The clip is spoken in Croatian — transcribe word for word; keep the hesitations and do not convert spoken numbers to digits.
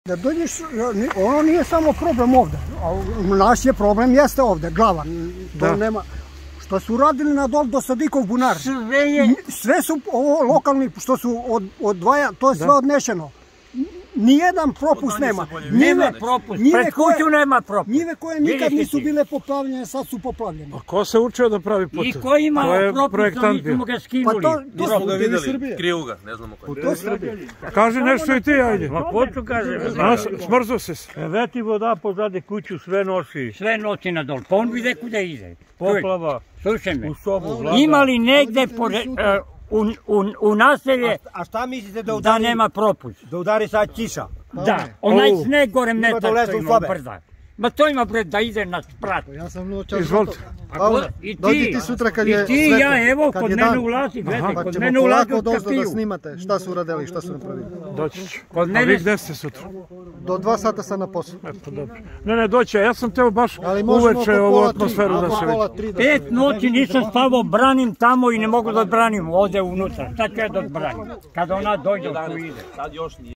Da dođeš, ono nije samo problem ovdje, naš je problem, jeste ovdje, glava, to nema. Što su radili na dol do Sadikov bunar, sve su ovo lokalni, što su odvaja, to je sve odnešeno. Nijedan propust nema. Nema propust, pred kuću nema propust. Njive koje nikad nisu bile poplavljene, sad su poplavljene. A ko se učio da pravi put? I ko ima propust, mi smo ga skinuli. Nismo ga vidjeli, kriju ga, ne znamo ko je. Kaži nešto i ti, ajde. Ma ko ću kažem? Smrzo si se. Veti voda pozadi kuću sve nosi. Sve nosi nadol, pa on vide kuda ide. Poplava, slušaj me, u sobu vlada. ima li negde u naselje A šta mislite da da udari, nema propust? da udari sad kiša? Da, onaj sneg gore Ima metar dole što u ima sobe. brda. Ma to ima bre da ide na sprat. Ja sam noćas Izvolite. I dođi ti, ti sutra kad i je ti, svetlo, ja, evo, kad kod je mene dan. ulazi, gledaj, Pa kod ćemo mene ulazi polako od doći da kapiju. snimate šta su uradili, šta su napravili. Doći ću. Kod A mene- vi gde ste sutra? Do dva sata sam na poslu. Eto, dobro. Ne, ne, doći, ja sam teo baš Ali možemo uveče oko ovu pola tri, atmosferu da oko se pola vidi. tri da Pet noći nisam spavao, branim tamo i ne mogu da branim ovdje unutra. Šta ću ja da branim? Kada ona dođe, tu ide. Sad još nije.